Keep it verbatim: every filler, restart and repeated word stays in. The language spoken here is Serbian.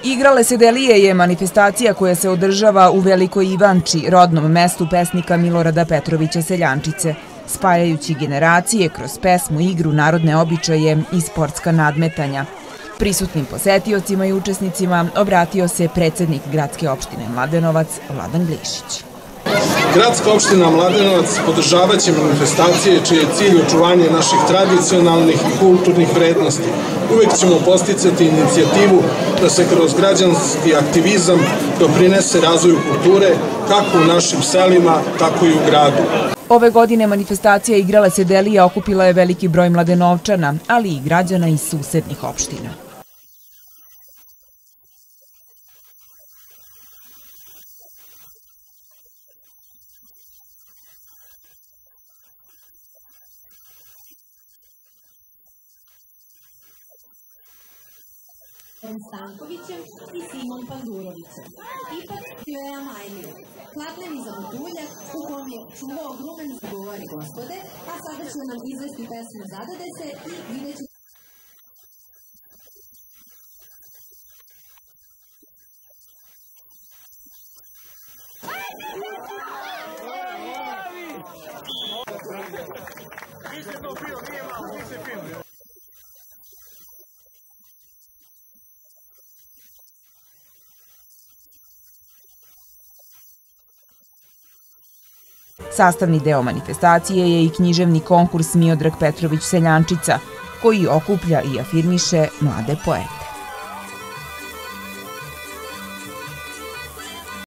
Igrale se Delije je manifestacija koja se održava u Velikoj Ivanči, rodnom mestu pesnika Milorada Petrovića Seljančice, spajajući generacije kroz pesmu, igru, narodne običaje i sportska nadmetanja. Prisutnim posetiocima i učesnicima obratio se predsednik gradske opštine Mladenovac Vladan Glišić. Gradska opština Mladenovac podržavat će manifestacije čiji je cilj očuvanje naših tradicionalnih i kulturnih vrednosti. Uvek ćemo posticati inicijativu da se kroz građanski aktivizam doprinese razvoju kulture kako u našim selima, tako i u gradu. Ove godine manifestacija Igrale se Delije okupila je veliki broj Mladenovčana, ali i građana iz susednih opština. Stankovićem i Simom Pandurovićem. Ipak bio je Amajlija, kladlenizam tuljak u kom je čuvao grumen zagovori gospode, a sada će nam izvesti pesmu Zadade se i vidjet će... Sastavni deo manifestacije je i književni konkurs Miodrag Petrović Seljančica, koji okuplja i afirmiše mlade poete.